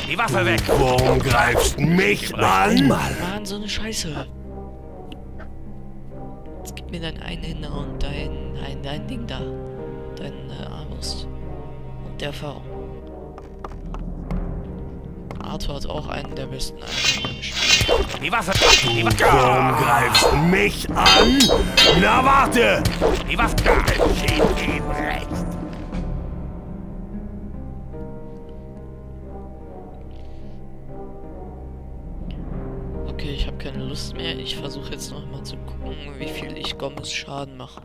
Die Waffe weg! Warum greifst du mich an? Mann, so eine Scheiße. Jetzt gib mir dein Einhänder und dein Ding da. Deine Armbrust. Und der V. Arthur hat auch einen der besten Einhänder gespielt. Die Waffe! Warum greifst du mich an? Na warte! Die Waffe! Steht ihm recht! Okay, ich habe keine Lust mehr. Ich versuche jetzt noch mal zu gucken, wie viel ich Gomez Schaden mache.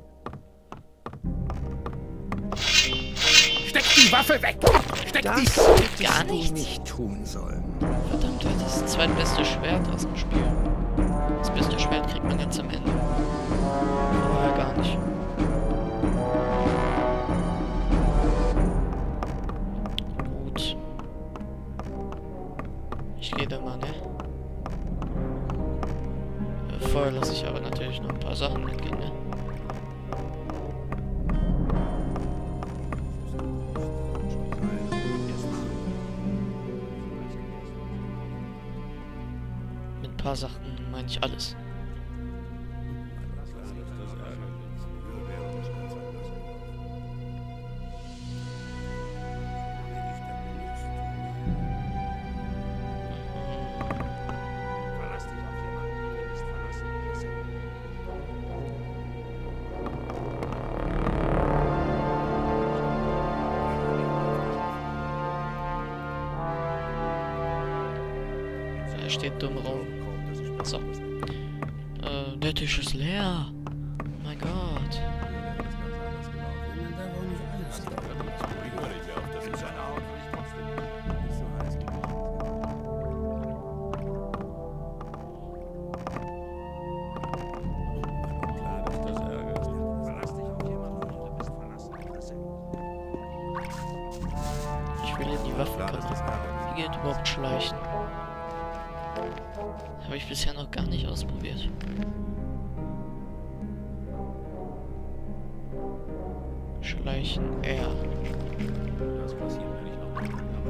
Steck die Waffe weg! Steck die... Gar nichts. Nicht tun sollen. Verdammt, das ist das zweitbeste Schwert aus dem Spiel. Das beste Schwert kriegt man ganz am Ende. Vorher gar nicht. Gut. Ich gehe da mal, ne? Vorher lasse ich aber natürlich noch ein paar Sachen mitgehen, ne? Mit ein paar Sachen meine ich alles. Steht dumm rum. So. Der Tisch ist leer. Oh mein Gott. Ich will in die Waffenkammer. Wie geht überhaupt Schleichen? Habe ich bisher noch gar nicht ausprobiert. Schleichen R. Das passiert mir nicht noch.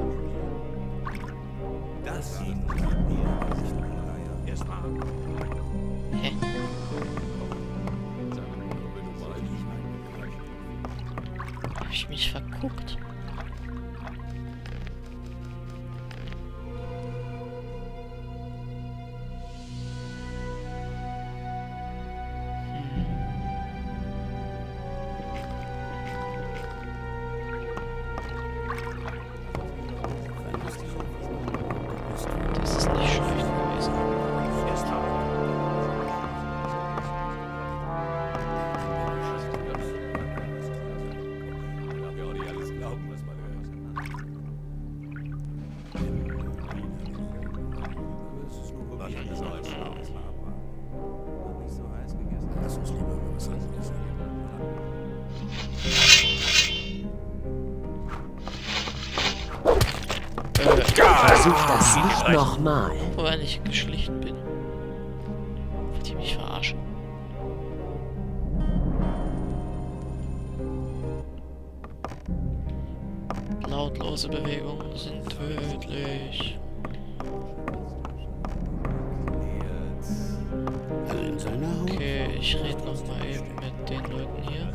Das sieht erstmal. Hä? Habe ich mich verguckt? Das ist nicht schlecht gewesen. Versuch das nicht nochmal. Wobei ich geschlichen bin. Wollt ihr mich verarschen? Lautlose Bewegungen sind tödlich. Okay, ich rede noch mal eben mit den Leuten hier.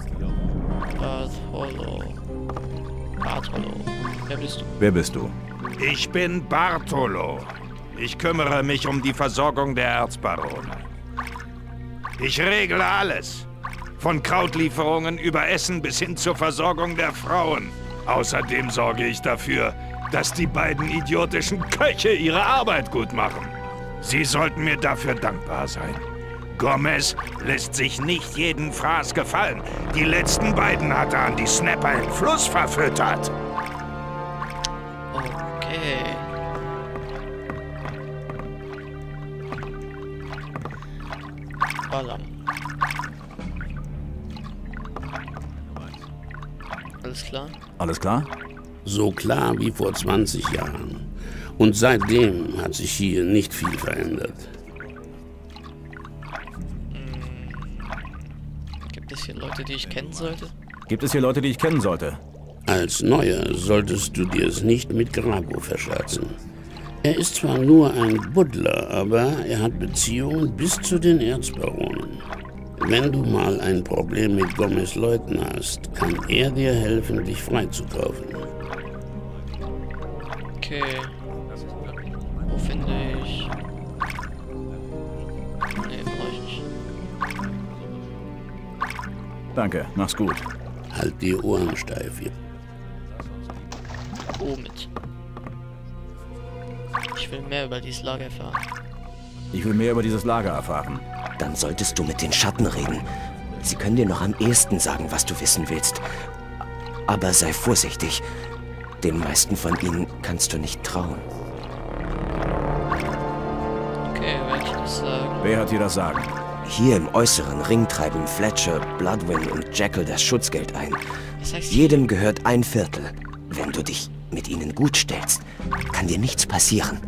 Bartolo. Wer bist du? Wer bist du? Ich bin Bartolo. Ich kümmere mich um die Versorgung der Erzbarone. Ich regle alles. Von Krautlieferungen über Essen bis hin zur Versorgung der Frauen. Außerdem sorge ich dafür, dass die beiden idiotischen Köche ihre Arbeit gut machen. Sie sollten mir dafür dankbar sein. Gomez lässt sich nicht jeden Fraß gefallen. Die letzten beiden hat er an die Snapper im Fluss verfüttert. Okay. Ballam. Alles klar? Alles klar? So klar wie vor 20 Jahren. Und seitdem hat sich hier nicht viel verändert. Gibt es hier Leute, die ich kennen sollte? Gibt es hier Leute, die ich kennen sollte? Als Neuer solltest du dir es nicht mit Grago verscherzen. Er ist zwar nur ein Buddler, aber er hat Beziehungen bis zu den Erzbaronen. Wenn du mal ein Problem mit Gomez Leuten hast, kann er dir helfen, dich freizukaufen. Okay. Wo finde ich... Nee, brauche ich nicht. Danke, mach's gut. Halt die Ohren steif. Womit? Ich will mehr über dieses Lager erfahren. Ich will mehr über dieses Lager erfahren. Dann solltest du mit den Schatten reden. Sie können dir noch am ehesten sagen, was du wissen willst. Aber sei vorsichtig. Den meisten von ihnen kannst du nicht trauen. Okay, werde ich das sagen. Wer hat dir das Sagen? Hier im äußeren Ring treiben Fletcher, Bloodwin und Jekyll das Schutzgeld ein. Was heißt Jedem gehört ein Viertel. Wenn du dich mit ihnen gut stellst, kann dir nichts passieren.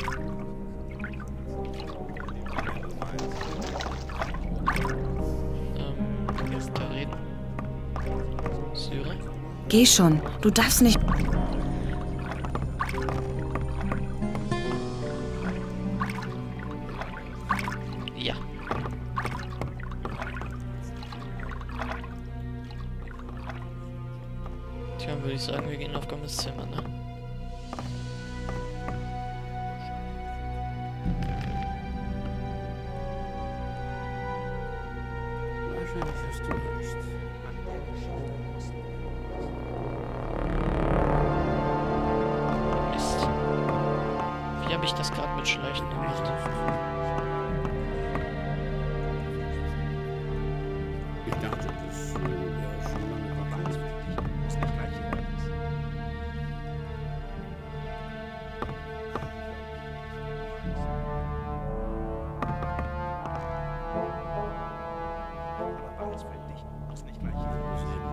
Da reden. Syrer? Geh schon, du darfst nicht... Ja. Tja, würde ich sagen, wir gehen auf Gomez Zimmer, ne? Wahrscheinlich hast du recht. Mist. Wie habe ich das gerade mit Schleichen gemacht? Ich dachte, das wäre schon lange bekannt. Muss nicht gleich jeder wissen. Aber auswendig muss nicht gleich jeder wissen.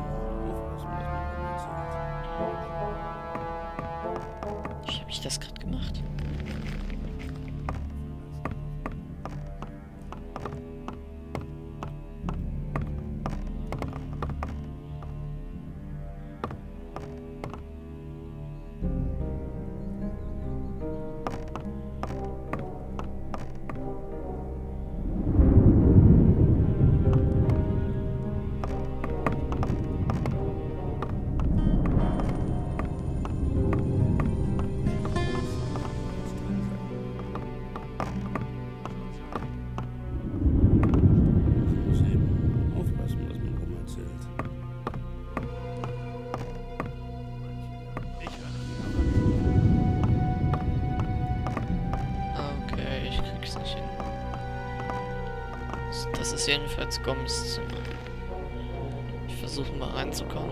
Wie habe ich das gerade gemacht? Man muss eben aufpassen, was man rumerzählt. Okay, ich krieg's nicht hin. Das ist jedenfalls Gomez Zimmer. Ich versuche mal reinzukommen.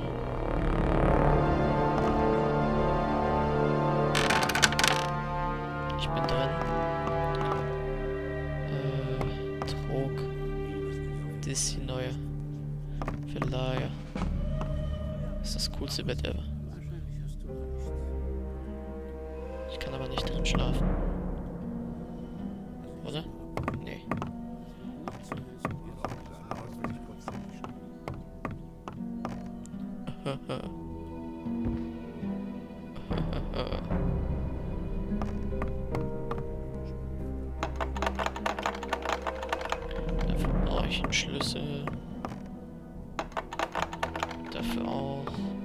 Ich bin drin. Trog. Das ist die neue. Verleiher. Das ist das coolste Bett ever. Wahrscheinlich hast du recht. Ich kann aber nicht drin schlafen. Oder? Nee. Dafür brauche ich einen Schlüssel. Dafür auch.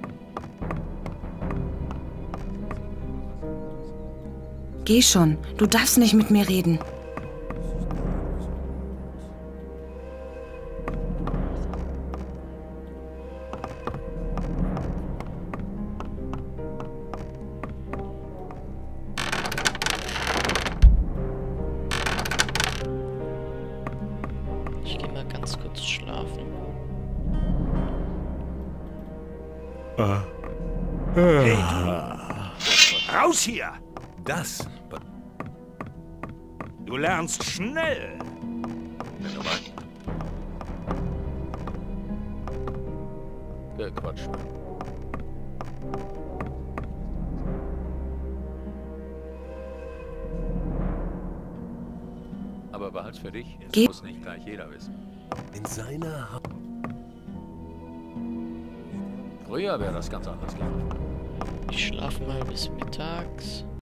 Geh schon, du darfst nicht mit mir reden. Ich gehe mal ganz kurz schlafen. Hey, du. Raus hier! Das. Du lernst schnell. Quatsch. Aber behalt's für dich. Es Geh- muss nicht gleich jeder wissen. In seiner Haut. Früher wäre das ganz anders gelaufen. Ich schlafe mal bis mittags.